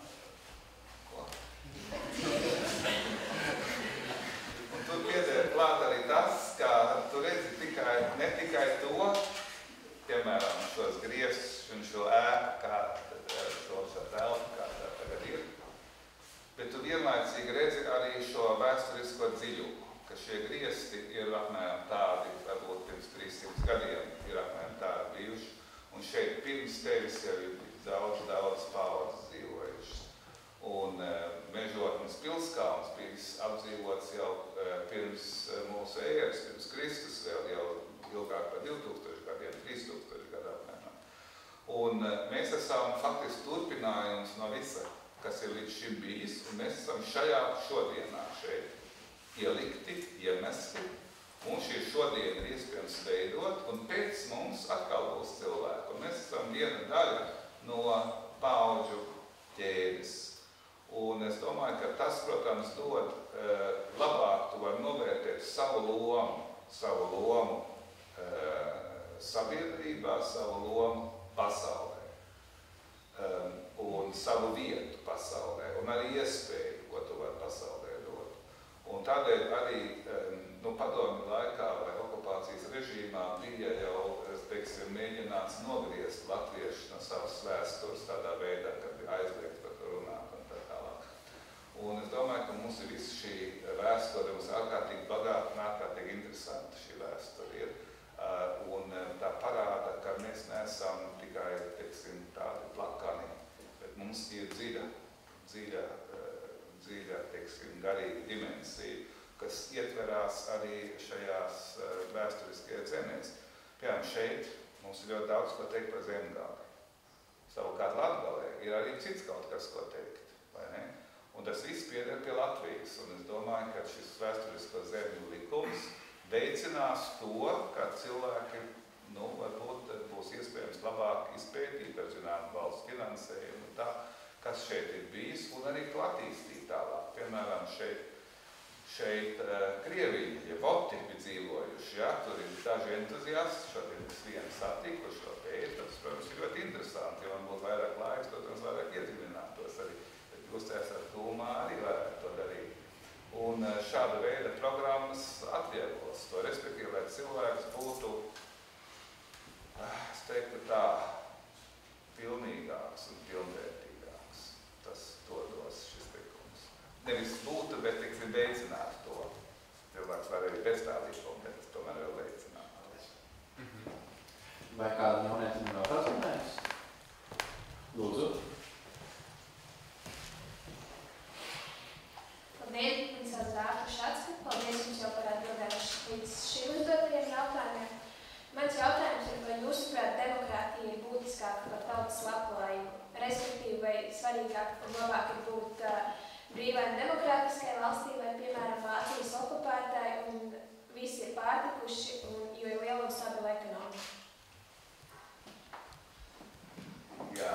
tu redzi ne tikai to, piemēram, šos griestus un šo ēku, kā šo telpu, kā tā tagad ir, bet tu vienlaicīgi redzi arī šo vēsturisko dziļumu, ka šie griesti ir apmēram tādi, varbūt pirms 300 gadiem ir apmēram tādi bijuši. Un šeit pirms tevis jau ir daudz paudzes dzīvojušas. Un Mežotnes pilskalns bija apdzīvots jau pirms mūsu ēras, pirms Kristus, vēl jau ilgāk par 2000 gadiem, 3000 gadu apmēram. Un mēs esam faktiski turpinājums no visa, kas ir līdz šim bijis, un mēs esam šajā šodienā šeit ielikti, iemesti. Un šī šodien ir iespējams veidot, un pēc mums atkal būs cilvēki. Un mēs esam viena daļa no paudžu ķēdes. Un es domāju, ka tas, protams, dod labāk, tu vari novērtēt savu lomu sabiedrībā, savu lomu pasaulē, un savu vietu pasaulē, un arī iespēju, ko tu vari pasaulē dot. Un tādēļ arī padomju laikā vai okupācijas režīmā bija jau, teiksim, mēģināts nogriezt latviešus no savas vēstures tādā veidā, kad bija aizliegts par to runāt un tā tālāk. Un es domāju, ka mums ir visa šī vēsture, mums ir ārkārtīgi bagāta un ārkārtīgi interesanta šī vēsture ir. Un tā parāda, ka mēs neesam tikai, teiksim, tādi plakani, bet mums ir dziļa, teiksim, garīga dimensija, kas ietverās arī šajās vēsturiskajās zemēs. Piemēram, šeit mums ir ļoti daudz ko teikt par Zemgali. Savukārt Latgalē ir arī cits kaut kas, ko teikt, vai ne? Un tas viss pieder pie Latvijas, un es domāju, ka šis vēsturisko zemju likums veicinās to, ka cilvēki, varbūt būs iespējams labāk izpētīt ar zināmu valsts finansējumu un tā, kas šeit ir bijis, un arī to attīstīt tālāk. Piemēram, šeit Krievija, ja voti bija dzīvojuši, ja, tur ir daži entuziasti, šodien es vienu satiku, kurš to pēta, tas, protams, ir ļoti interesanti, ja man būtu vairāk laiks, protams, vairāk iedziļinātos arī, bet jūs esat tūmā arī varētu to darīt. Un šāda veida programmas atvieglos to, respektīvi, lai cilvēks būtu, es teiktu tā, pilnīgāks un pilnvērtīgāks. Tas to dos šis likums. Nevis būtu, bet tiksim veicināt to. Cilvēks var arī svarīgāk un labāk ir būt brīvai un demokrātiskai valstī, vai, piemēram, Vācijas okupētai, un visi ir pārtikuši, jo ir liela un stabila ekonomika. Jā.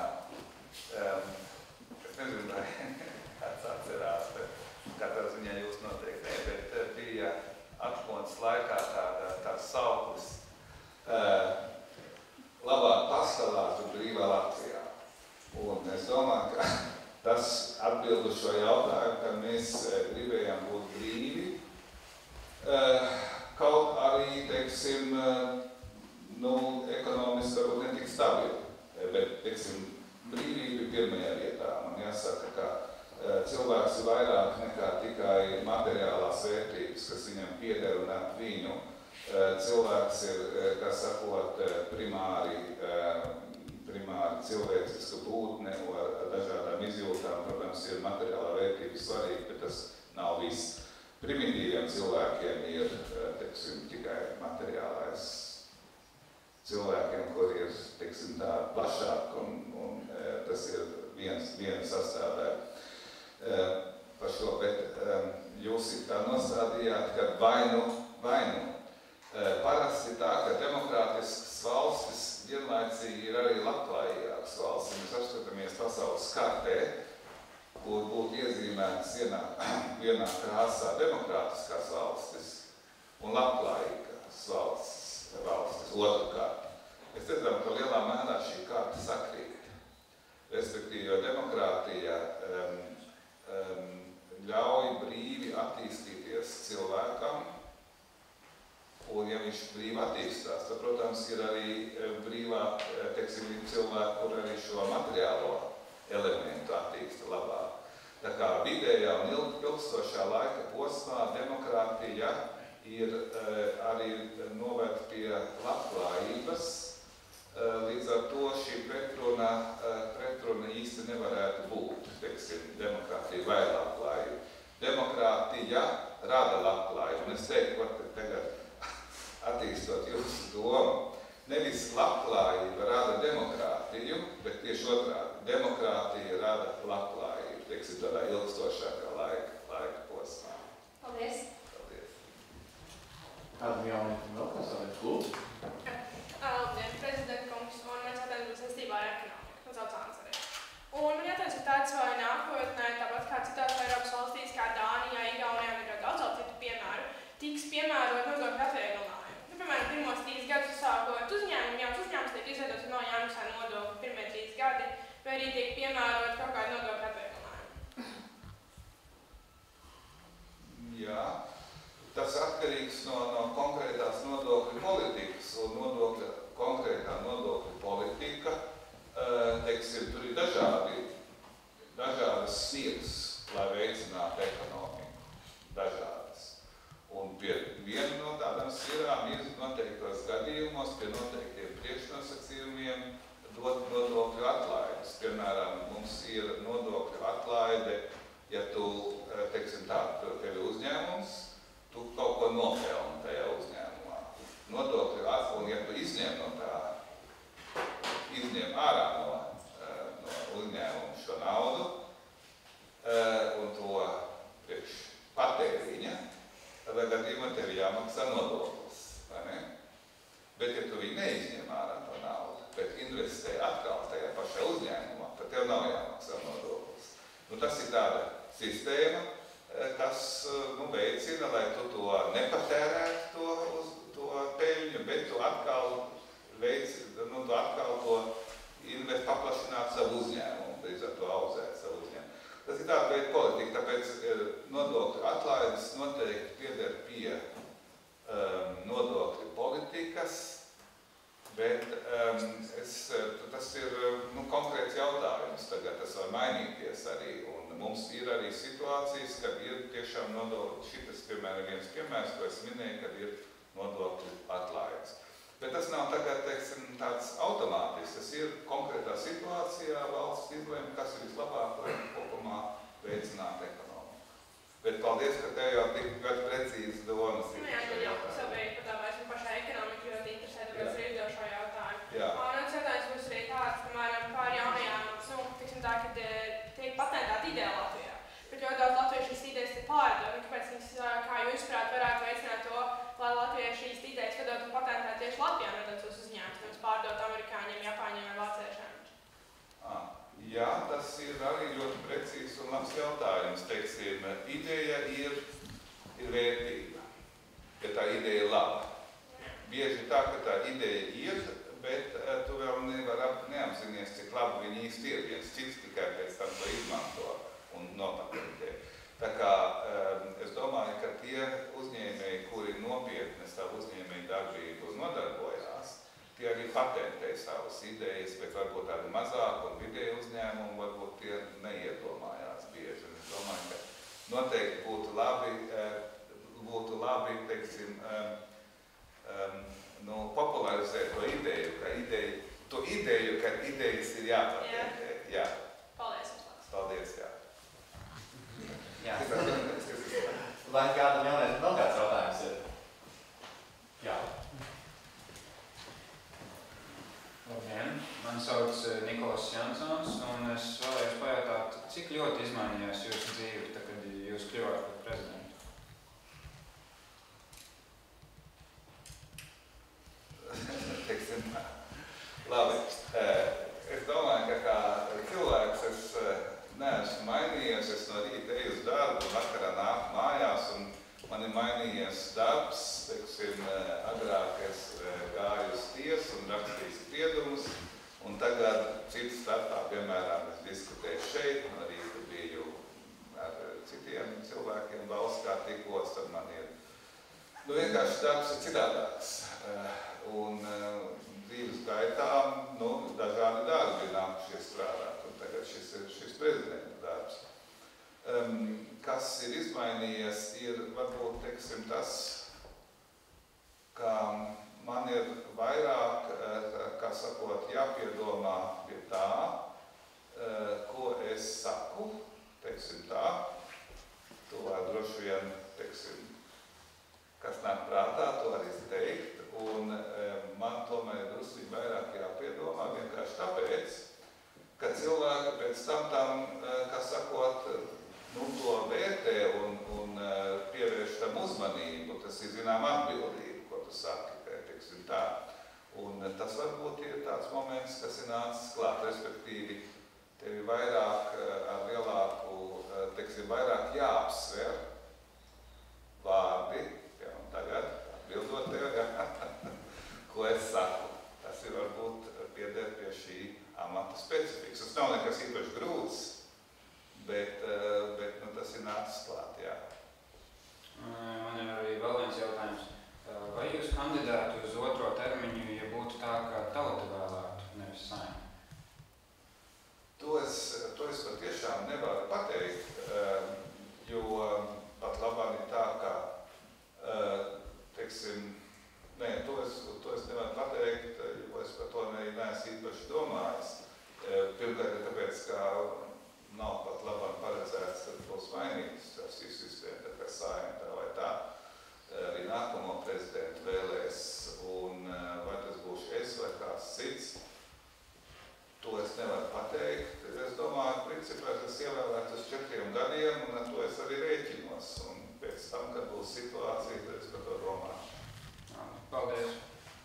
Es nezinu, vai kāds atcerās, bet katrā ziņā jūs noteikti ne, bet bija atmodas laikā tāds sauklis labāk pastāvētu brīvā Latvijā. Un es domāju, ka tas atbild uz šo jautājumu, ka mēs gribējām būt brīvi. Kaut arī, teiksim, ekonomiski varbūt ne tik stabili, bet, teiksim, brīvība ir pirmajā vietā. Man jāsaka, ka cilvēks ir vairāk nekā tikai materiālās vērtības, kas viņam pieder un ap viņu. Cilvēks ir, kā sakot, primāri cilvēciska būtne ar dažādām izjūtām. Protams, ir materiālā vērtība svarīga, bet tas nav viss. Primitīviem cilvēkiem ir, teiksim, tikai materiālais. Cilvēkiem, kur ir, teiksim, tā plašāk, un tas ir viena sastāvdaļa par šo, bet jūs tā nostādījāt, ka vainu. Parasti tā, ka demokrātiskas valstis vienlaicīgi ir arī labklājīgākas valstis. Mēs apskatāmies pasaules kartē, kur būtu iezīmētas vienā krāsā demokrātiskās valstis un labklājīgās valstis otrkārt. Mēs redzam, ka lielā mērā šī karta sakrīt. Respektīvi, jo demokrātija ļauj brīvi attīstīties cilvēkam, un ja viņš brīvi attīstās, tad, protams, ir arī brīvāk, teiksim, cilvēki, kur arī šo materiālo elementu attīsta labāk. Tā kā vidējā un ilgstošā laika posmā demokrātija ir arī novērt pie labklājības, līdz ar to šī pretruna īsti nevarētu būt, teiksim, demokrātija vai labklājība. Demokrātija rada labklājību, un es teiktu, ka tagad attīstot jūsu domu, nevis labklājība rada demokrātiju, bet tieši otrādi. Demokrātija rada labklājību, teiksim, tādā ilgstošākā laika posmā. Paldies! Paldies! Kādam jauniekam vēl kāds vēl klūdzu? Labdien, prezidenta kungs, un mēs jautājums būs saistībā ar ekonomiku. Man sauc Ansari. Un man jautājums ir tāds, vai nākotnē, tāpat kā citās Eiropas valstīs, kā Dānijā, Igaunijā, un daudz vēl citu piemēru, tiks piemērot nodokļu atvieglojumi. Piemēram, pirmos 3 gadus sākot jauns uzņēmums tiek izveidots no jāmaksā nodokļu pirmie 3 gadi, vai arī tiek piemērot kaut kādu nodokļu atvieglinājumu. Jā, tas atkarīgs no konkrētās nodokļu politikas, un konkrētā nodokļu politika, teiksim, tur ir dažādas sirds, lai veicinātu ekonomiku, dažādas. Un viena no tādām sirām ir noteiktos gadījumos, pie noteiktiem priekšnosacījumiem dot nodokļu atlaides. Piemēram, mums ir nodokļu atlaide, ja tu, teiksim tā, tev ir uzņēmums, tu kaut ko nopelni tajā uzņēmumā. Nodokļu atlaide, un ja tu izņem ārā no uzņēmuma šo naudu, un to priekš patēriņa, tādā gadījumā tev jāmaksā nodoklis, vai ne? Bet, ja tu viņu neizņem ārā to naudu, bet investē atkal tajā pašā uzņēmumā, tad tev nav jāmaksā nodoklis. Tas ir tāda sistēma, kas veicina, lai tu to nepatērētu to peļņu, bet tu atkal to paplašināt savu uzņēmumu, līdz ar to auzēt savu uzņēmumu. Tas ir tāda veida politika, tāpēc nodokļu atlaides noteikti pieder pie nodokļu politikas, bet tas ir konkrēts jautājums tagad, tas var mainīties arī, un mums ir arī situācijas, kad ir tiešām nodokļu, šitas, piemēram, viens piemērs, ko es minēju, kad ir nodokļu atlaides. Bet tas nav tagad, teiksim, tāds automātisks, tas ir konkrētā situācijā valsts izlēma, kas ir vislabāk, lai kopumā veicinātu ekonomiku. Bet paldies, ka tev jau tik ļoti precīzi domas ir. Jā, sabeigt par tā vairs pašā ekonomika ļoti interesē, tāpēc arī uzdevu šo jautājumu. Jā. Un jautājums būs arī tāds, piemēram, pār jaunajām, tiksim tā, kad tieši Latvijā nodotos uzņēmums, nevis pārdot amerikāņiem, japāņiem vai vāciešiem. Jā, tas ir arī ļoti precīzs un labs jautājums. Teiksim, ideja ir vērtība, ja tā ideja ir laba. Bieži tā, ka tā ideja ir, bet tu vēl neapzinies, cik labi viņi īsti ir. Viens cits tikai pēc tam to izmanto un nopatentē. Tā kā es domāju, ka tie uzņēmēji, kuri nopietni savu uzņēmēju darbību nodarbojās, tie arī patentē savas idejas, bet varbūt tādi mazāk un vidēji uzņēmumi, varbūt tie neiedomājās bieži. Es domāju, ka noteikti būtu labi, teiksim, popularizēt to ideju, ka idejas ir jāpatentē. Jā. Paldies. Paldies, jā. Jā. Vai kādam jauniekam vēl kāds jautājums ir? Jā. Labdien, mani sauc Nikolas Jansons, un es vēlējos pajautāt, cik ļoti izmainījās jūsu dzīve, tad, kad jūs kļuvāt par prezidentu? Teiksim, labi. Es domāju, ka kā cilvēks es neesmu mainījies, es no rīta eju uz darbu, vakarā nāku mājās, un man ir mainījies darbs, teiksim, agrāk es gāju uz tiesu un rakstīju spriedumus, un tagad citas startā, piemēram, es diskutēju šeit, no rīta biju ar citiem cilvēkiem valsts kā tikos, tad man ir, vienkārši darbs ir citādāks, un dzīves gaitā, dažādi darbi nākušies strādāt, un tagad šis prezidenta darbs. Kas ir izmainījies, ir varbūt, teiksim, tas, ka man ir vairāk, kā sakot, jāpiedomā pie tā, ko es saku, teiksim tā, to var droši vien, teiksim, kas nāk prātā, to arī teikt, un man tomēr drusku vairāk jāpiedomā vienkārši tāpēc, ka cilvēki pēc tam, kā sakot, to vērtē un pievērš tam uzmanību, tas ir zinām atbildība, ko tu saki, teiksim tā. Un tas varbūt ir tāds moments, kas ir nācis klāt, respektīvi, tevi vairāk ar lielāku, teiksim, vairāk jāapsver vārdi, un tagad atbildot tev, ko es saku. Tas ir varbūt pieder pie šī amata specifikas. Tas nav nekas īpaši grūts, bet tas ir nācis klāt, jā. Man ir arī vēl viens jautājums. Vai jūs kandidētu uz otro termiņu, ja būtu tā, ka tauta vēlētu, nevis Saeima? To es patiešām nevaru pateikt, jo pat labāk ir tā, ka, teiksim, to es nevaru pateikt, jo es par to neesmu īpaši domājis. Pirmkārt, tāpēc, ka nav pat labāk paredzēts, ka būs mainīts šī sistēma, tā kā Saeima tā vai tā. Arī nākamo prezidentu vēlēs, un vai tas būs es vai kāds cits, to es nevaru pateikt. Es domāju, principā es ievēlētu uz 4 gadiem, un ar to es arī rēķinos, un pēc tam, kad būs situācija, tad es par to domāšu. Paldies!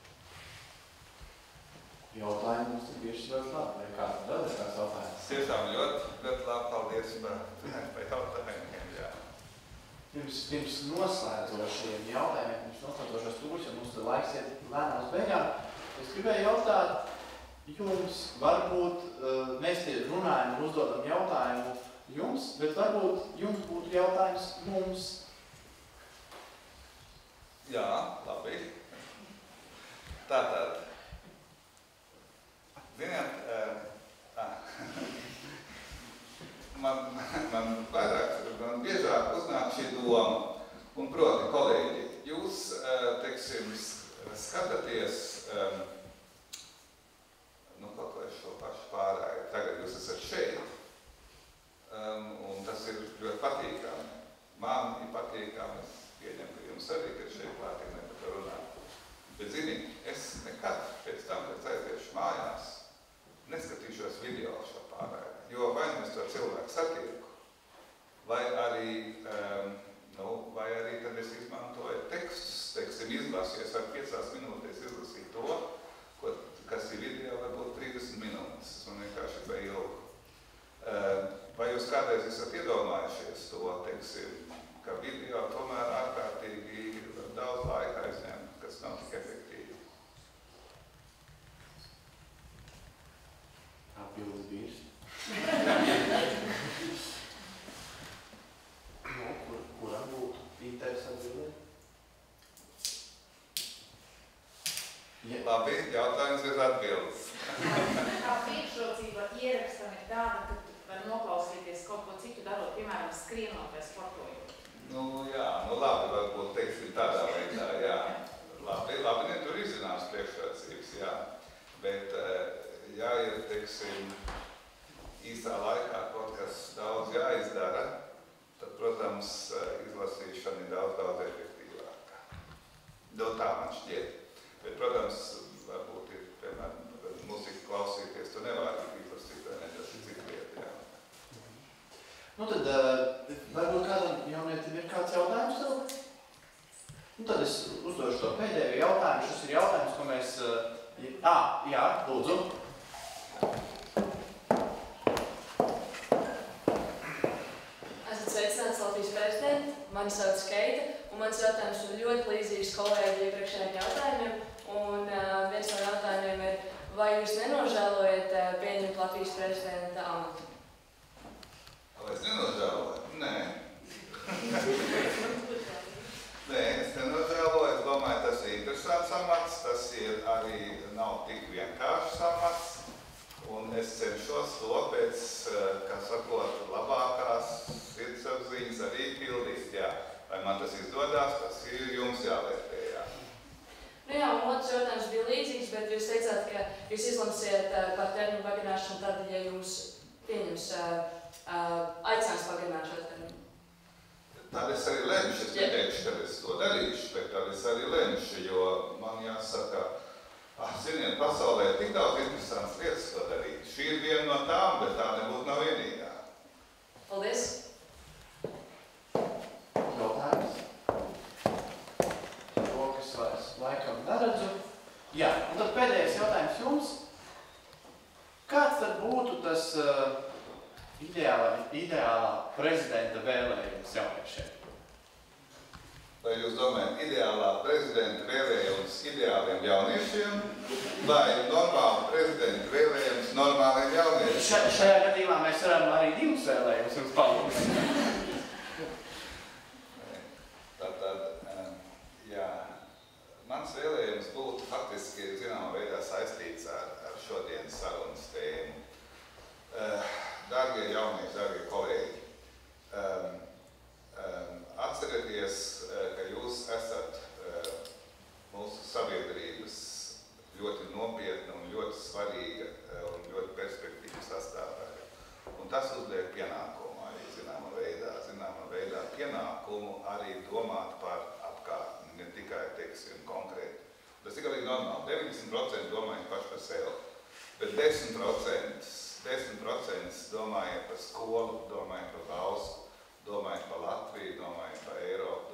Jautājumi mums ir bieži ļoti labi, vai kāds vēl ir kāds jautājums? Tiešām ļoti labi, paldies par jautājumiem, jā. Pirms noslēdzošiem jautājumiem, pirms noslēdzošās tūris, jo mums laiks iet lēnām uz beigām, es gribēju jautāt jums, varbūt mēs te runājam un uzdodam jautājumu jums, bet varbūt jums būtu jautājums mums. Jā, labi. Tātad, ziniet, man biežāk uznāk šī doma, un proti, kolēģi, jūs, teiksim, skatāties, kaut vai šo pašu pārēju, tagad jūs esat šeit, un tas ir ļoti patīkami. Man ir patīkami, es pieņemu, ka jums arī, ka šeit klātīgi nepat runāt. Bet, zini, es nekad pēc tam, kad aiziešu mājās, neskatīšos video šo pārēju, jo vai es to cilvēku satieku, vai arī tad es izmantoju tekstus, teiksim, izlasies, var 5 minūtēs izlasīt kādreiz esat iedomājušies to, teiksim, ka video tomēr ārkārtīgi daudz laika aizņem, kas nav tik efektīvi? Atbildes vīrs. Kuram būtu interesanti atbildēt? Labi, jautājums ir atbildes. Tā priekšrocība ierakstam ir tāda, ka tu var noklausīties kaut ko citu darot, piemēram, skrienot vai sportojot. Labi, varbūt teiksim tādā veidā, jā. Labi, tur izzināms priekšrocības, jā. Bet, ja ir, teiksim, īsā laikā kaut kas daudz jāizdara, tad, protams, izlasīšana ir daudz efektīvāka. Tā man šķiet. Bet, protams, varbūt ir, piemēram, mūziku klausīties, tu nevari izlasīt, vai ne, tas ir cik lieta, jā. Tad, varbūt kādam jaunietim ir kāds jautājums tev? Tad es uzdošu to pēdējo jautājumu. Šis ir jautājums, ko mēs... Jā, lūdzu. Esat sveicināts Latvijas prezidenti, mani sauc Keita, un mans jautājums ir ļoti līdzīgs kolēģi iepriekšējiem jautājumiem. Un viens no jautājumiem ir, vai jūs nenožēlojat pieņemt Latvijas prezidenta amatu? Vai es nenožēloju? Nē. Nē, es nenožēloju. Es domāju, tas ir interesants amats, tas ir arī nav tik vienkāršs amats. Un es cenšos to pēc, kā sakot, labākās sirdsapziņas arī pildīt. Jā. Vai man tas izdodās, tas ir jums jāvērtē, jā. Jā, un otrs jautājums bija līdzīgs, bet jūs teicāt, ka jūs izlemsiet par termiņu pagarināšanu tad, ja jūs pieņems aicinās pagarināt šo termiņu. Tad es arī lemšu, es neteikšu, kad es to darīšu, bet tad es arī lemšu, jo man jāsaka, ziniet, pasaulē ir tik daudz interesants lietas, ko darīt. Šī ir viena no tām, bet tā nebūtu nav vienīgā. Paldies! Jautājums? Rokas vairs laikam neredzu. Jā, un tad pēdējais jautājums jums. Kāds tad būtu tas ideālā prezidenta vēlējums jauniešiem? Vai jūs domājat ideālā prezidenta vēlējums ideāliem jauniešiem vai normāla prezidenta vēlējums normāliem jauniešiem? Šajā gadījumā mēs varam arī divus vēlējumus jums palūgt. Mans vēlējums būtu faktiski zināmā veidā saistīts ar šodienas sarunas tēmu. Dārgie jaunieši, dārgie kolēģi, atcerieties, ka jūs esat mūsu sabiedrības ļoti nopietna un ļoti svarīga un ļoti perspektīva sastāvdaļa. Un tas uzliek pienākumu arī zināmā veidā pienākumu arī domāt par apkārtni, ne tikai, teiksim, konkrēti. Tas ir galīgi normāli. 90% domājiet paši par sevi, bet 10% domājiet par skolu, domājiet par valstu, domājiet par Latviju, domājiet par Eiropu.